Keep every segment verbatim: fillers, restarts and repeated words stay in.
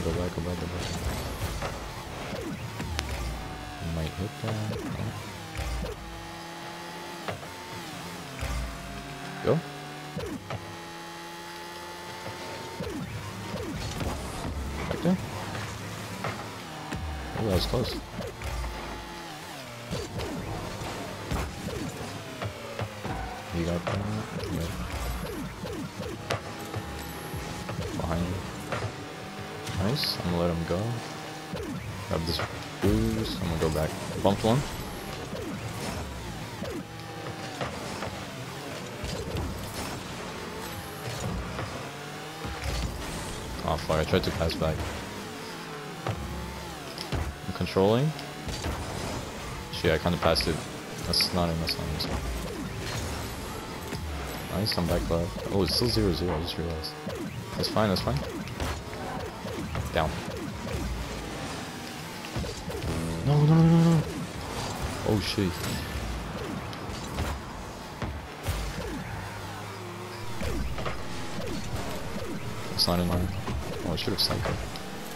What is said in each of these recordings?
go back, go back, go back. You might hit that. Oh. Go. Back there. Oh, that was close. You got that? Yeah. Behind you. Nice. I'm gonna let him go. Grab this boost. I'm gonna go back. Bumped one. Oh fuck, I tried to pass back. I'm controlling. Shit, I kinda passed it. That's not him, that's not him. Nice, I'm back left. Oh, it's still zero zero, I just realized. That's fine, that's fine. Down. No, no, no, no, no. Oh shit. It's not in line. Oh, I should have sniped it.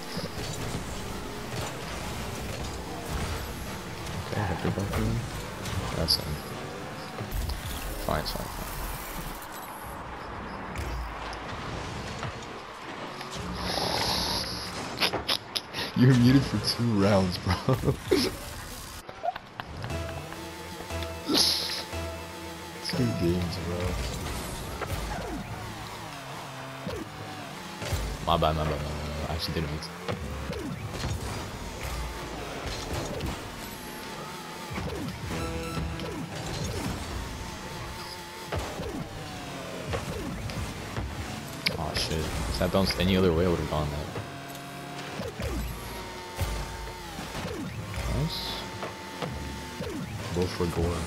Okay, have your bunker in. That's in. Fine, it's fine, fine. You're muted for two rounds, bro. Two games, bro. My bad, my bad, my bad. I actually didn't mute. Oh shit. If that bounced any other way, I would have gone that. Nice. Go for gore.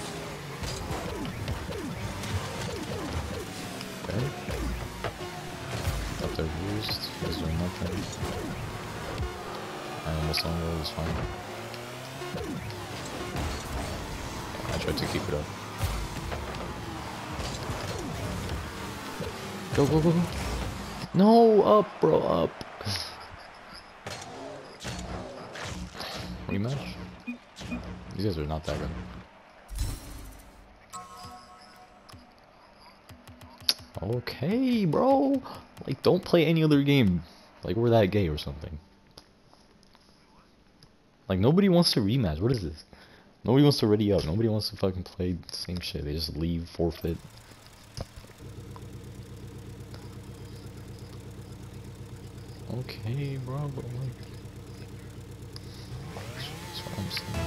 Okay. Up there boost. He's doing nothing. I almost on roll is fine. I tried to keep it up. Go, go, go, go. No, up, bro, up. Rematch? These guys are not that good. Okay, bro. Like, don't play any other game. Like, we're that gay or something. Like, nobody wants to rematch. What is this? Nobody wants to ready up. Nobody wants to fucking play the same shit. They just leave, forfeit. Okay, bro, but like... That's what I'm saying.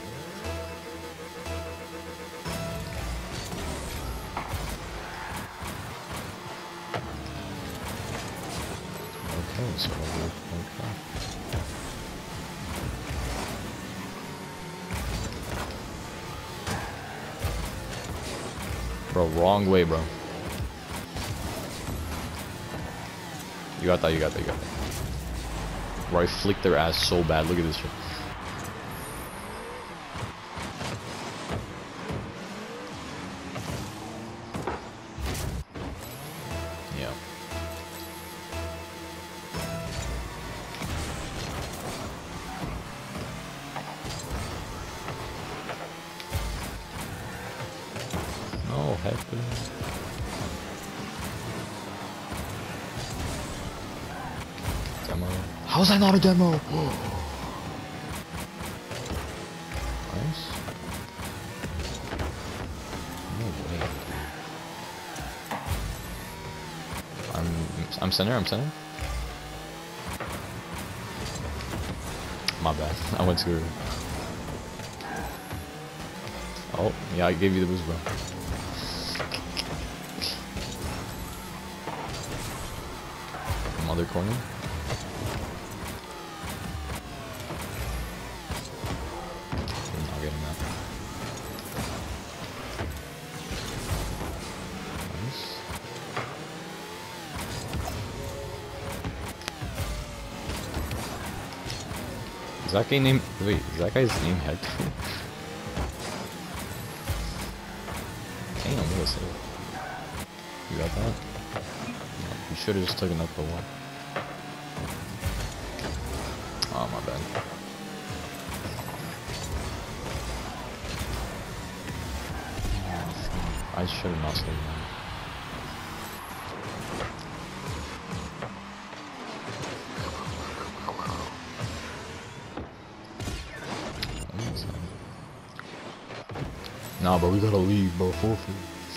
Okay, so I'll work like that. Bro, wrong way, bro. You got that, you got that, you got that. Bro, I flicked their ass so bad. Look at this shit. Yeah. No, heck no. Demo. How is that not a demo? Nice. No way, dude. I'm I'm center, I'm center. My bad. I went too early. Oh, yeah, I gave you the boost, bro. Mother corner. Is that guy named? Wait, is that guy's name Hector? Damn, what is it? You got that? No, you should have just taken up the one. Oh, my bad. I should have not said that. Nah, bro, we gotta leave, bro. Forfeit.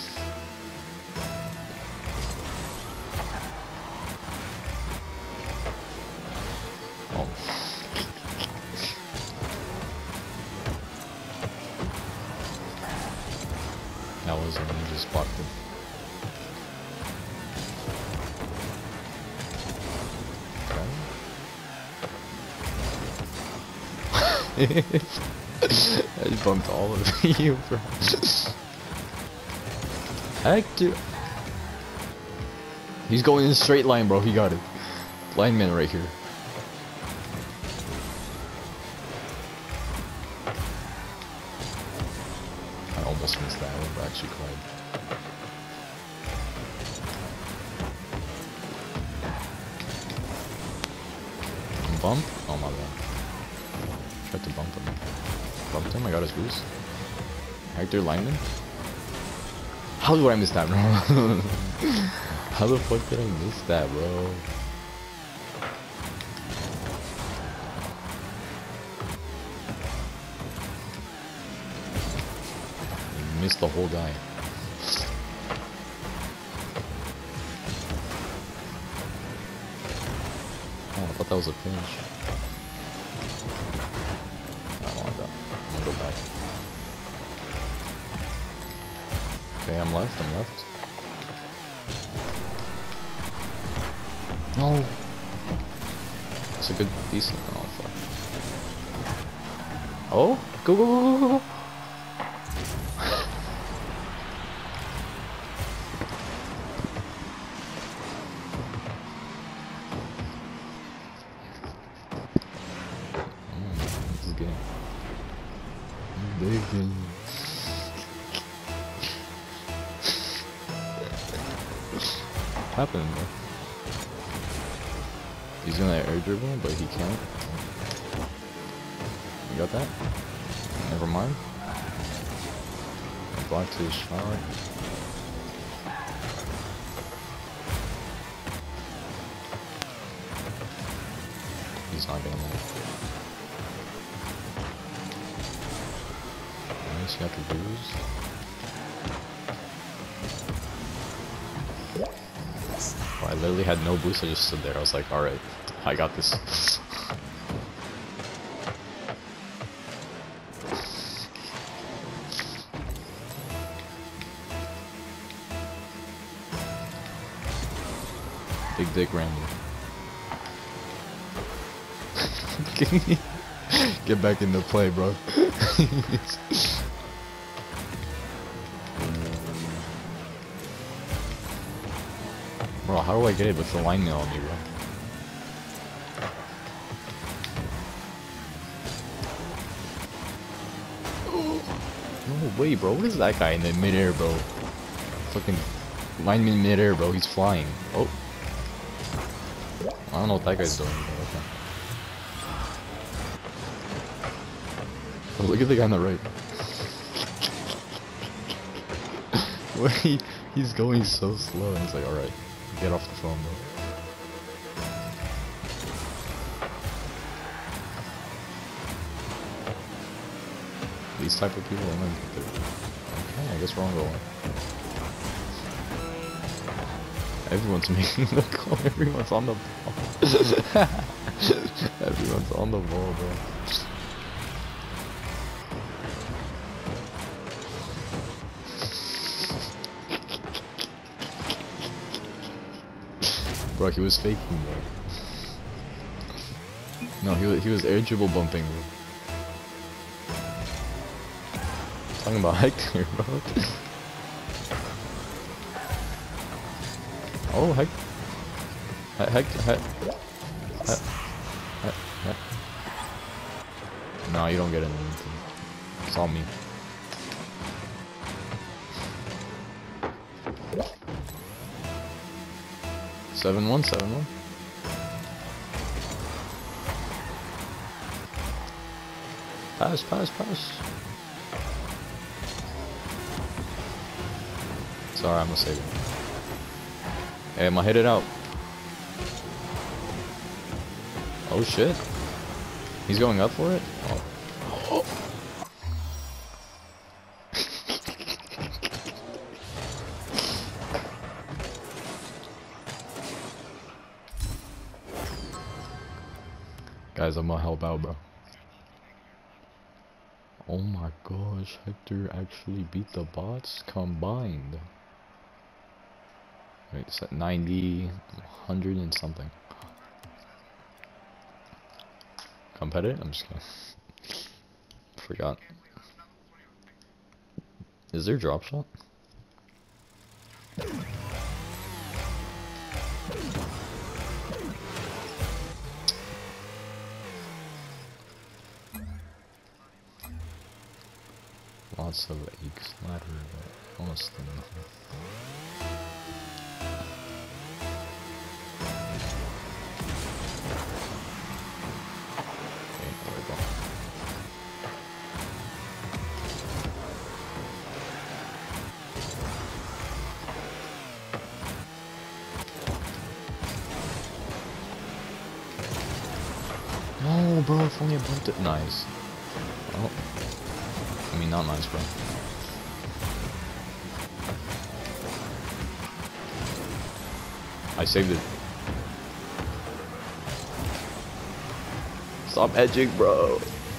Oh. That was him. He just blocked it. Okay. I just bumped all of you, bro. Hector. He's going in a straight line, bro. He got it. Lineman right here. I almost missed that one, but actually cried. Bump? Oh my god. Tried to bump him. Bumped him, I got his boost. Hector lineman? How did I miss that, bro? How the fuck did I miss that, bro? I missed the whole guy. Oh, I thought that was a pinch. I don't want that. I'm gonna go back. Okay, I'm left, I'm left. No! It's a good, decent, oh fuck. Oh? Go, go, go, go, go! Mm, this is good. Big game. What happened, bro? He's gonna air dribble, but he can't. You got that? Never mind. I blocked his shot. He's not getting that. Nice, got the boost. I literally had no boost, I just stood there. I was like, alright, I got this. Big dick Randy. Get back into play, bro. Bro, how do I get it with the line nail on me, bro? No way, bro. What is that guy in the mid-air, bro? Fucking lineman mid-air, bro. He's flying. Oh. I don't know what that guy's doing, bro. Okay. Oh, look at the guy on the right. Wait, he, he's going so slow, and he's like, alright. Get off the phone, bro. These type of people, I'm gonna get there. Okay, I guess we're on goal. Everyone's making the call. Everyone's on the ball. Everyone's on the ball, bro. Bro, he was faking, bro. No, he was, he was air dribble bumping, bro. Talking about Hector, bro. Oh, Hector. Hector, Hector. No, you don't get anything. It's all me. seven one, seven one. Pass, pass, pass. Sorry, I'm gonna save it. Hey, I'm gonna hit it out. Oh shit. He's going up for it? Oh. Guys, I'm gonna help out, bro. Oh my gosh, Hector actually beat the bots combined. Wait, it's at ninety, one hundred and something. Competitive? I'm just kidding. Forgot. Is there drop shot? Lots of eggs ladder, but almost nothing. Okay, there we go. No, bro, if only I bumped it. Nice. Oh. I mean, not nice, bro. I saved it. Stop edging, bro.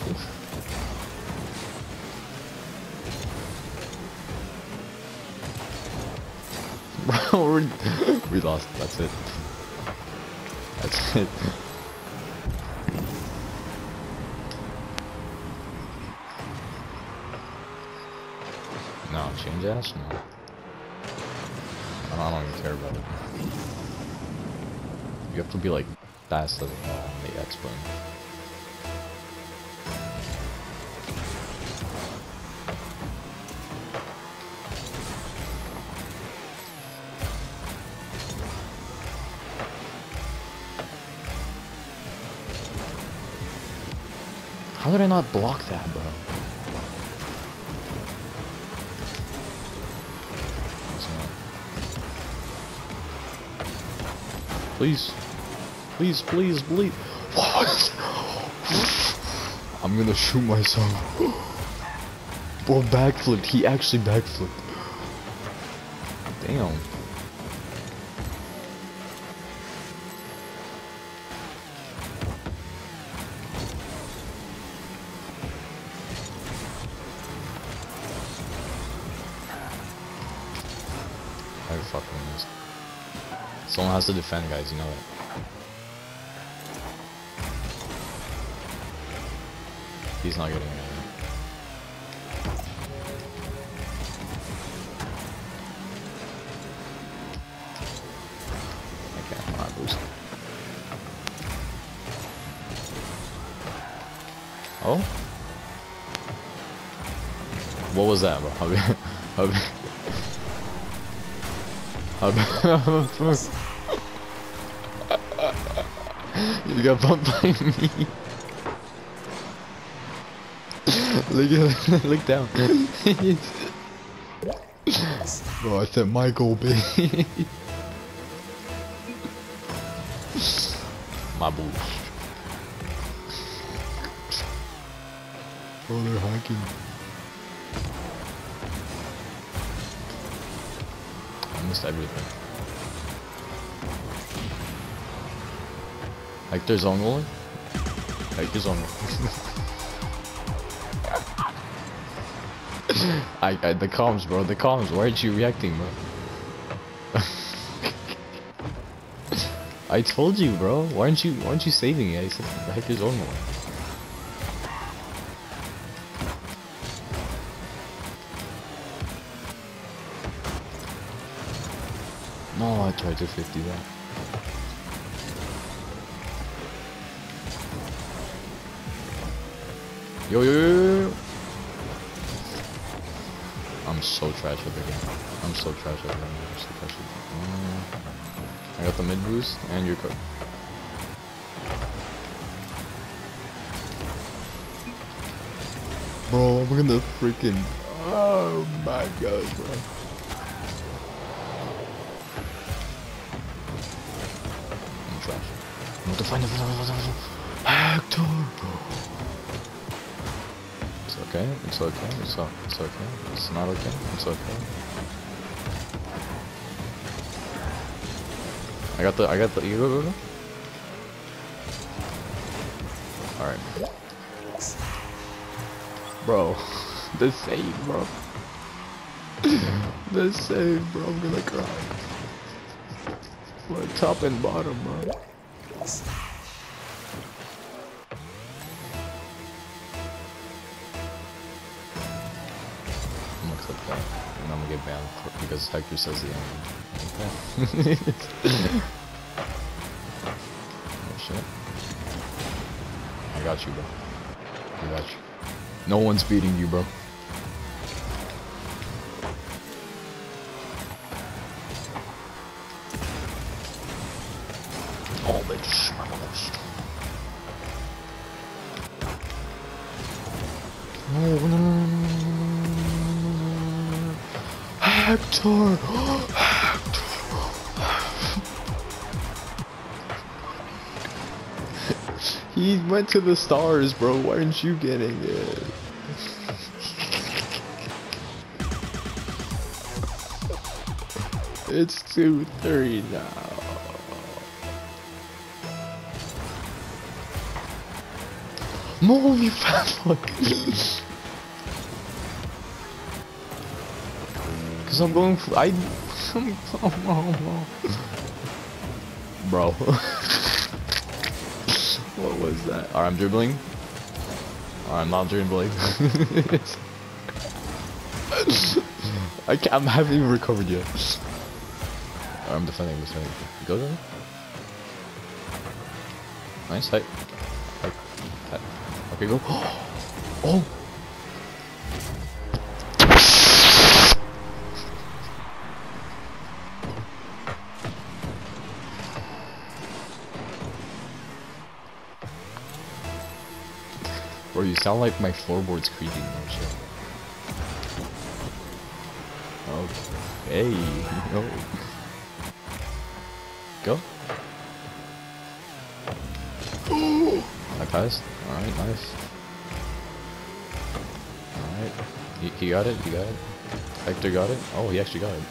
Bro, we we lost. That's it. That's it. No, change ass? No. I don't, I don't even care about it. You have to be like fast as well on the X button. How did I not block that, bro? Please. Please, please, please. What? I'm gonna shoot myself. Bro, backflipped. He actually backflipped. Damn. I fucking missed. Someone has to defend, guys, you know that. He's not getting it. Okay, I'm not losing. Oh? What was that, bro? How how how You got bumped by me. Look at look down. Bro, I said Michael B. My boo. Bro, they're hacking. I missed everything. Hector's on goal. Hector's on goal. I, I, the comms, bro, the comms, why aren't you reacting, bro? I told you, bro, why aren't you, why aren't you saving it? I said, Hector's on goal. No, I tried to fifty that. Yo, yo, yo, yo. I'm so trash at the game. I'm so trash at the game. I'm so trash at the game. I got the mid boost and your code. Bro, I'm gonna freaking. Oh my god, bro. I'm trash. I'm going to find it. Hector! It's okay, it's okay, it's, o it's okay. It's not okay, it's okay. I got the, I got the, you go, go, go. Alright. Bro, the save, bro. The save, bro. I'm gonna cry. Like top and bottom, bro. I'm gonna click that, and I'm gonna get banned for, because Hector says the end. Okay. Oh shit. I got you, bro. I got you. No one's beating you, bro. Oh, bitch. No, no, no, no, no, no. Hector! Hector! He went to the stars, bro. Why aren't you getting it? It's two three now. No, you fat fuck. Cause I'm going for I. Bro. What was that? Alright, I'm dribbling. Alright, I'm not dribbling. I can't, I haven't even recovered yet. Right, I'm defending, defending. Go there. Nice, height. Height. Height. Okay, go. Oh! Bro, you sound like my floorboard's creaking or shit. Okay. No. Go. I passed. Alright, nice. Alright. He, he got it, he got it. Hector got it. Oh, he actually got it.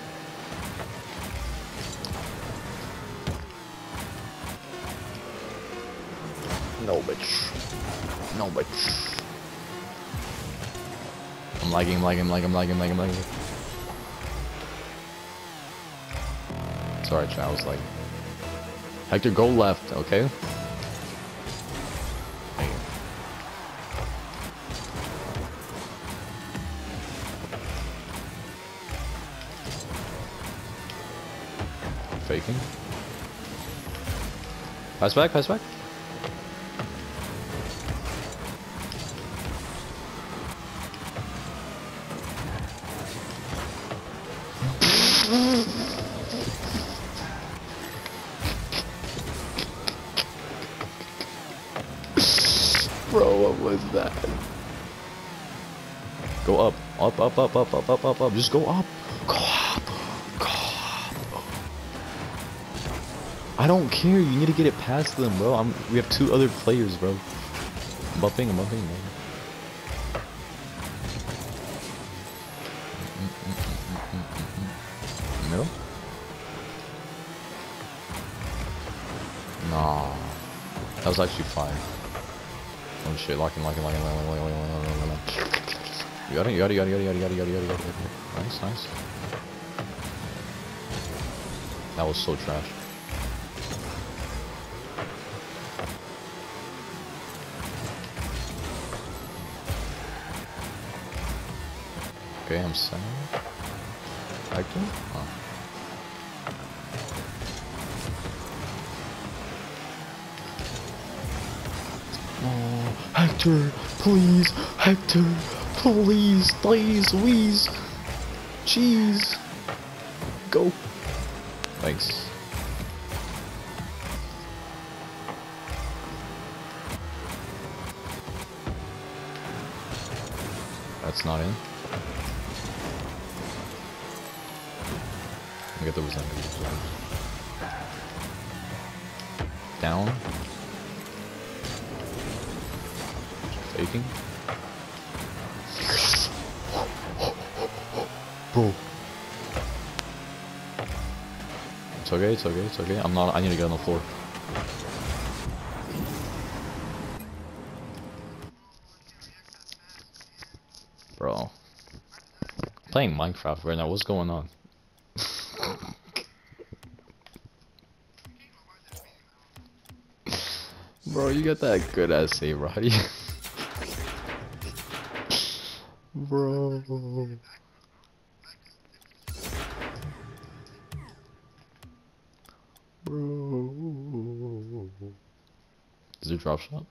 No, bitch. No, bitch. I'm lagging, I'm lagging, I'm lagging, I'm lagging, I'm lagging, I'm lagging. Sorry, chat, I was like... Hector, go left, okay? Dang it. Faking. Pass back, pass back. Bro, what was that? Go up. Up, up, up, up, up, up, up, up. Just go up. Go up. Go up. I don't care. You need to get it past them, bro. I'm, we have two other players, bro. I'm bumping, I'm bumping, man. No? Nah. That was actually fine. Oh shit, locking, locking, locking, locking, locking, locking, locking, locking. You got it, you got it, you got it, you got it, you got it, you got it, you got it, you got it. Nice, nice. That was so trash. Okay, I'm center. Hector? Oh. Oh, Hector, please, Hector, please, please, Louise, jeez, go. Thanks. That's not in. I get the resentment. Down. Faking. Bro. It's okay, it's okay, it's okay. I'm not, I need to get on the floor. Bro. I'm playing Minecraft right now, what's going on? Bro, you got that good ass save, bro. How do you... Bro. Bro. Is there a drop shot?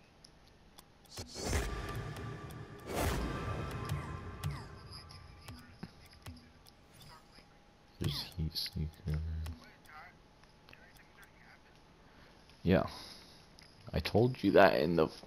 There's heat seeker. Yeah. I told you that in the...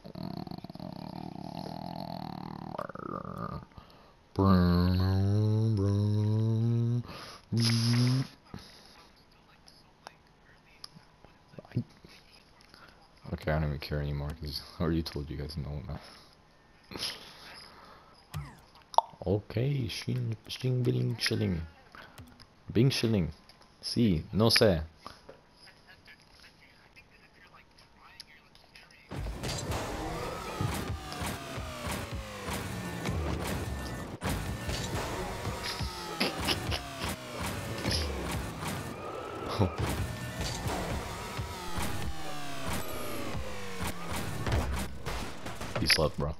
I... Okay, I don't even care anymore because I already told you guys no. Okay, shing, shing, bing, shilling. Bing, shilling. Si, no sé. He slept, bro.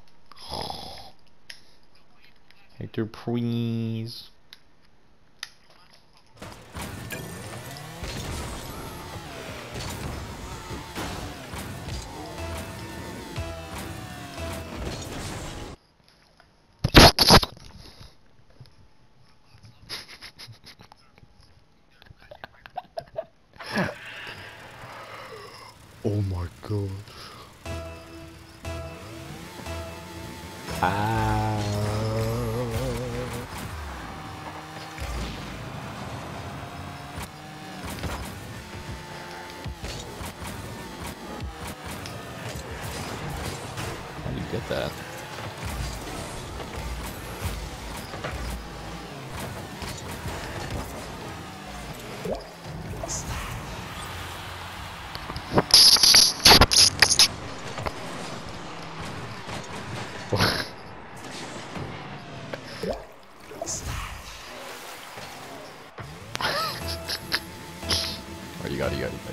Hector, please. Oh my god. Ah. How do you get that? You got it, you got it, you got it.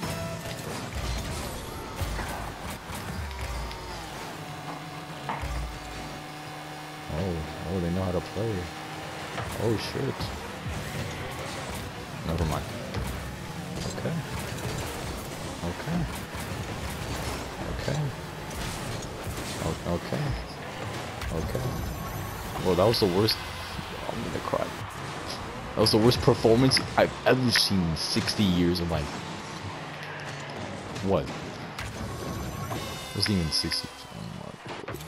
Oh, oh, they know how to play. Oh shit. Never mind. Okay. Okay. Okay. O okay. Okay. Well, that was the worst. I'm gonna cry. That was the worst performance I've ever seen in sixty years of life. What? It wasn't even sixty. Oh my god.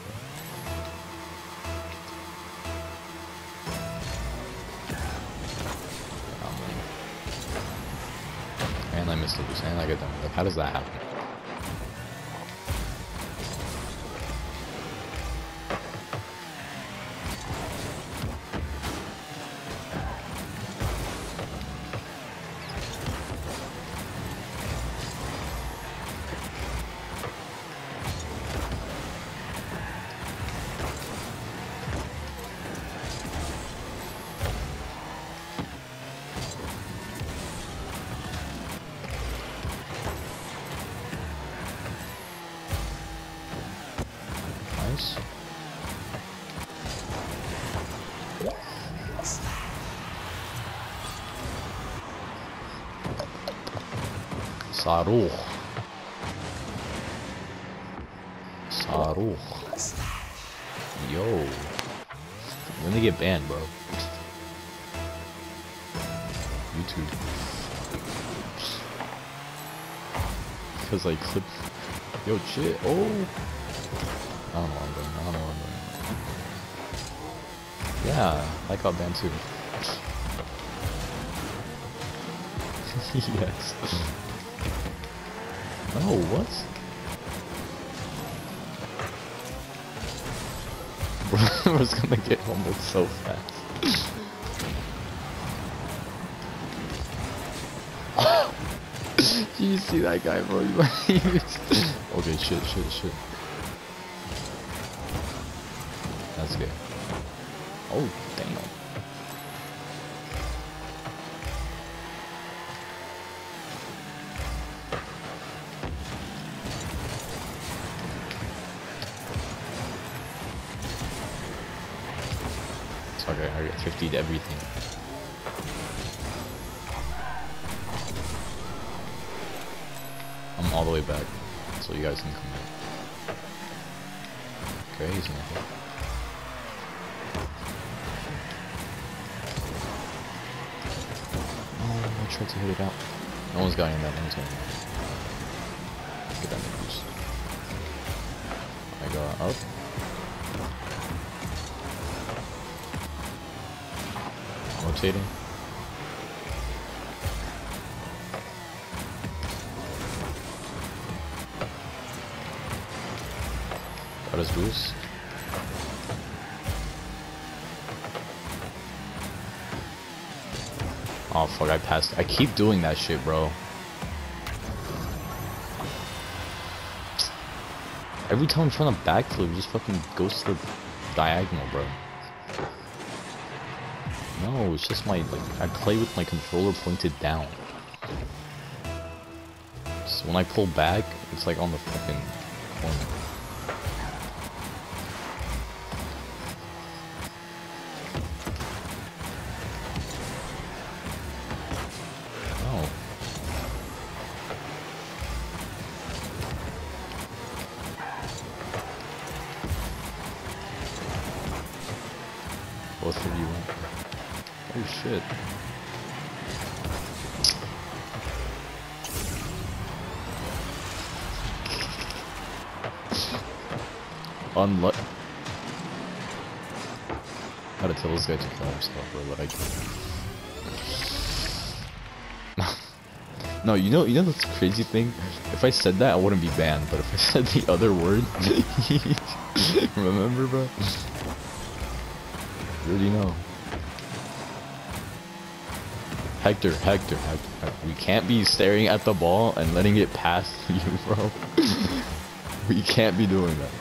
Um, and I missed the loose, and I get them. Like, how does that happen? Nice. Saruch. Saruch. Yo. When they get banned, bro. YouTube. Because I clip. Yo, shit. Oh. I don't know what I'm doing. I don't know what I'm doing. Yeah, I got banned too. Yes. Oh, what? Bro, I was gonna get humbled so fast. Do you see that guy, bro? Okay, shit, shit, shit. That's good. Oh, damn. It's okay, I got fifty to everything. I'm all the way back, so you guys can come back. Crazy, man. Oh, I tried to hit it out. No one's got any of that, no one's got any of that. Get that boost. I got up. Rotating. Got his boost. Oh fuck, I passed. I keep doing that shit, bro. Every time I'm trying to backflip, it just fucking goes to the diagonal, bro. No, it's just my, like, I play with my controller pointed down. So when I pull back, it's like on the fucking corner. Oh. Both of you went. Oh shit. Unlucky. I gotta tell this guy to kill himself, bro, but I No, you know, you know the crazy thing? If I said that, I wouldn't be banned, but if I said the other word, remember, bro? You already know. Hector, Hector, Hector, we can't be staring at the ball and letting it pass you, bro. We can't be doing that.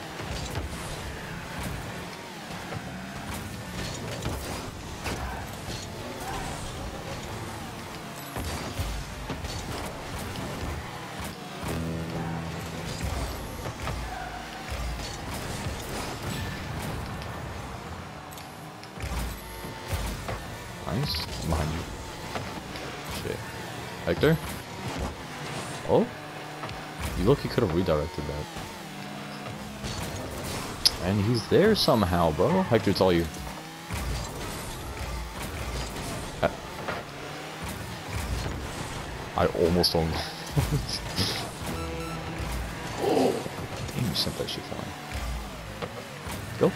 Nice. I'm behind you. Shit. Hector? Oh? You look, you could have redirected that. And he's there somehow, bro. Hector, it's all you. I, I almost don't. Oh, damn, you sent that shit flying. Go.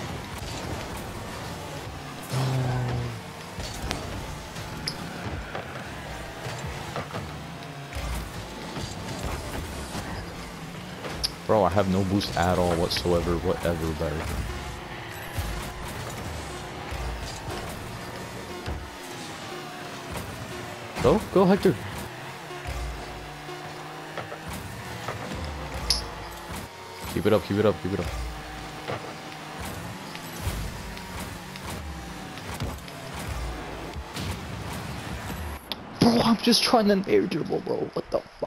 Bro, I have no boost at all whatsoever, whatever, better. Go, go, Hector. Keep it up, keep it up, keep it up. Bro, I'm just trying to air dribble, bro. What the